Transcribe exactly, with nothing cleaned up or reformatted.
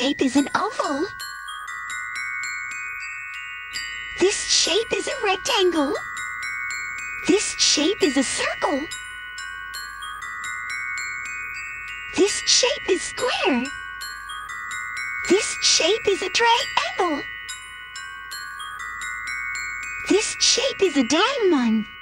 shape is an oval. This shape is a rectangle. This shape is a circle. This shape is square. This shape is a triangle. This shape is a diamond.